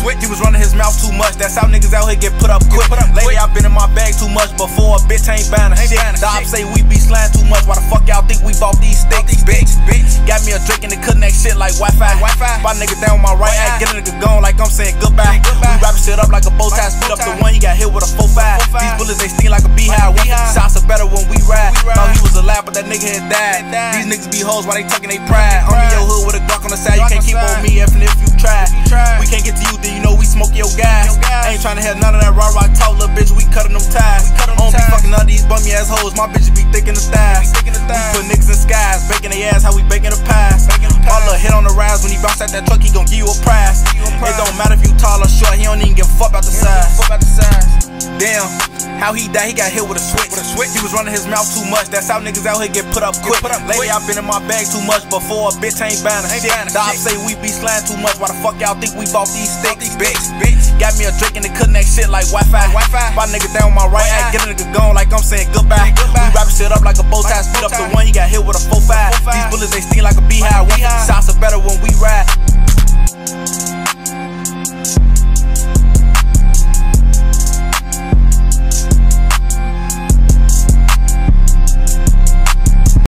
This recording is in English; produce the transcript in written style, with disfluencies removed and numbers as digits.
switch. He was running his mouth too much. That's how niggas out here get put up quick. Lately I been in my bag too much. Before a bitch ain't buying a shit. The ops say we be slaying too much. Why the fuck y'all think we bought these sticks, bitch? Got me a drink and it connect shit like Wi-Fi. Spot nigga down with my right eye. Get a nigga gone like I'm saying goodbye. We wrapping shit up like a bow tie. Split up the one, he got hit with a 4-5. These bullets they sting like a beehive. 150 shots are better when we ride. Thought he was alive, but that nigga had died. These niggas be hoes while they tucking they pride. I'm in your hood with a Glock on the side. You can't keep on me if you try. We can't get to you, then you know we smoke your gas. I ain't tryna hear none of that raw rock talk, little bitch. We cutting them ties. I don't be fucking none of these bummy ass hoes. My bitches be thick in the thighs. We put niggas in skies, baking their ass how we baking the pies. My little hit on the rise when he bounce out that truck, he gon' give you a prize. It don't matter if you tall or short, he don't even give a fuck about the size. Damn, how he died, he got hit with a switch. He was running his mouth too much. That's how niggas out here get put up quick. Lately I been in my bag too much. Before a bitch ain't buying a shit. The ops say we be slaying too much. Why the fuck y'all think we bought these sticks, bitch? Got me a drink and it connect shit like Wi-Fi. Spot nigga down with my right eye. Get a nigga gone like I'm saying goodbye. We wrapping shit up like a bow tie. Split up the one, he got hit with a 4-5. These bullets they sting like a beehive. 150 shots are better when we ride.